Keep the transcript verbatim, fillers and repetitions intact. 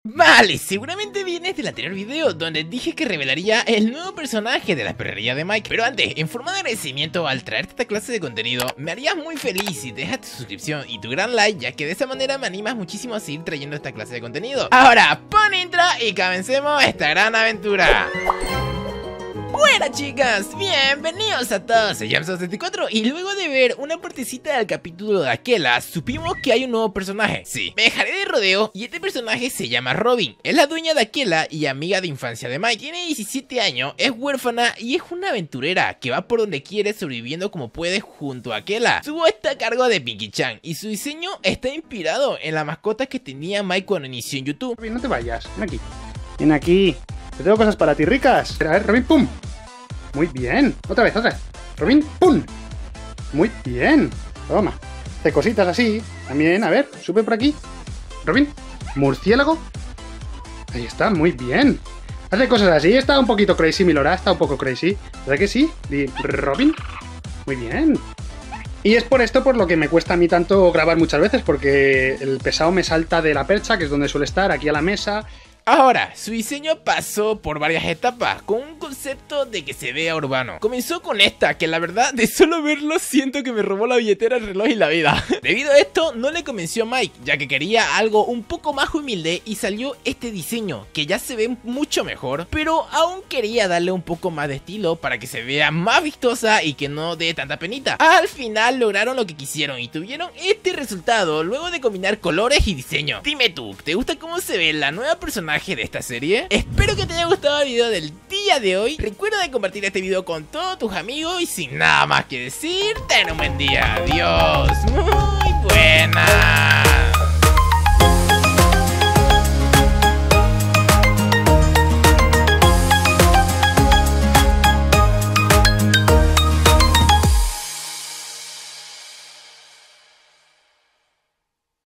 Vale, seguramente vienes del anterior video donde dije que revelaría el nuevo personaje de la perrería de Mike. Pero antes, en forma de agradecimiento al traerte esta clase de contenido, me harías muy feliz si te dejas tu suscripción y tu gran like, ya que de esa manera me animas muchísimo a seguir trayendo esta clase de contenido. Ahora, pon intro y comencemos esta gran aventura. Buenas chicas, bienvenidos a todos, soy Jamson setenta y cuatro y luego de ver una partecita del capítulo de Aquela, supimos que hay un nuevo personaje. Sí, me dejaré de rodeo y este personaje se llama Robin. Es la dueña de Aquela y amiga de infancia de Mike. Tiene diecisiete años, es huérfana y es una aventurera que va por donde quiere sobreviviendo como puede junto a Aquela. Su voz está a cargo de Pinky-chan y su diseño está inspirado en la mascota que tenía Mike cuando inició en YouTube. Robin, no te vayas, ven aquí, ven aquí. Te tengo cosas para ti ricas. A ver, Robin, pum. Muy bien. Otra vez, otra vez. Robin, pum. Muy bien. Toma. Hace cositas así. También, a ver, sube por aquí. Robin, murciélago. Ahí está, muy bien. Hace cosas así. Está un poquito crazy, mi Lora. Está un poco crazy. ¿Verdad que sí? Di, Robin. Muy bien. Y es por esto por lo que me cuesta a mí tanto grabar muchas veces, porque el pesado me salta de la percha, que es donde suele estar, aquí a la mesa. Ahora, su diseño pasó por varias etapas, con un concepto de que se vea urbano. Comenzó con esta, que la verdad, de solo verlo, siento que me robó la billetera, el reloj y la vida. Debido a esto, no le convenció a Mike, ya que quería algo un poco más humilde y salió este diseño, que ya se ve mucho mejor, pero aún quería darle un poco más de estilo para que se vea más vistosa y que no dé tanta penita. Al final lograron lo que quisieron y tuvieron este resultado, luego de combinar colores y diseño. Dime tú, ¿te gusta cómo se ve la nueva personaje de esta serie? Espero que te haya gustado el video del día de hoy. Recuerda de compartir este video con todos tus amigos y sin nada más que decir, ten un buen día. Adiós, muy buenas.